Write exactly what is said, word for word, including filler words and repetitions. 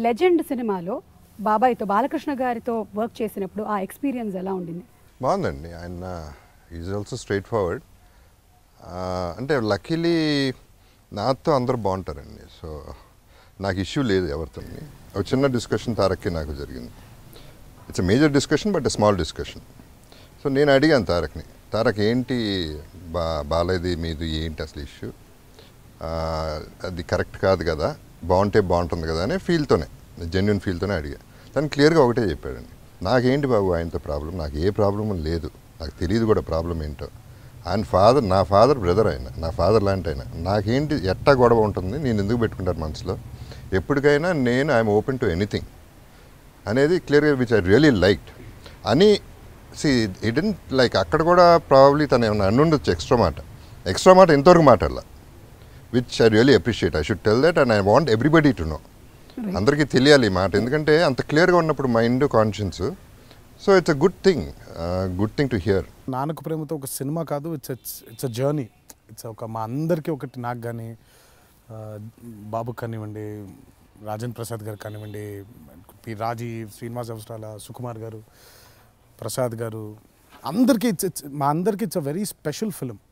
Legend సినిమాలో బాబాయ్తో బాలకృష్ణ గారితో work చేసినప్పుడు ఆ ఎక్స్పీరియన్స్ ఎలా ఉండింది? బాగుందండి. ఆయన ఈజ్ ఆల్సో స్ట్రైట్ ఫార్వర్డ్. అంటే లక్కీలీ నాతో అందరూ బాగుంటారండి. సో నాకు ఇష్యూ లేదు ఎవరితో. ఒక చిన్న డిస్కషన్ తారక్కి నాకు జరిగింది. It's a major discussion but a small discussion. So నేను అడిగాను తారక్ని, తారక్ ఏంటి బా బాలేది మీది ఏంటి అసలు ఇష్యూ, అది కరెక్ట్ కాదు కదా, బాగుంటే బాగుంటుంది కదా అనే ఫీల్తోనే, జెన్యున్ ఫీల్తోనే అడిగా. తను క్లియర్గా ఒకటే చెప్పాడండి, నాకేంటి బాబు ఆయనతో ప్రాబ్లం, నాకు ఏ ప్రాబ్లం లేదు, నాకు తెలియదు కూడా ప్రాబ్లం ఏంటో. ఆయన ఫాదర్, నా ఫాదర్ బ్రదర్ ఆయన, నా ఫాదర్ లాంటి ఆయన, నాకేంటి ఎట్టా గొడవ ఉంటుంది, నేను ఎందుకు పెట్టుకుంటాను మనసులో, ఎప్పటికైనా నేను ఐఎమ్ ఓపెన్ టు ఎనీథింగ్ అనేది క్లియర్గా విచ్ ఐ రియలీ లైక్డ్ అని. సి ఇడెంట్ లైక్ అక్కడ కూడా ప్రాబ్లీ తను ఏమన్నా అనుండొచ్చు ఎక్స్ట్రా మాట, ఎక్స్ట్రా మాట ఇంతవరకు మాట్లాడాల, which I really appreciate. I should tell that and I want everybody to know. అందరికీ తెలియాలి ఈ మాట, ఎందుకంటే అంత క్లియర్గా ఉన్నప్పుడు mind conscience. So it's a good thing, good thing to hear. Nannaku Prematho ఒక సినిమా కాదు, it's it's a journey. It's ఒక మా అందరికీ ఒకటి, నాకు కానీ బాబు కానివ్వండి, రాజేంద్ర ప్రసాద్ గారు కానివ్వండి, పి రాజీవ్, శ్రీనివాస్ అవసరాల, సుకుమార్ గారు, ప్రసాద్ గారు, అందరికీ ఇట్స్ ఇట్స్ మా అందరికీ it's a very special film.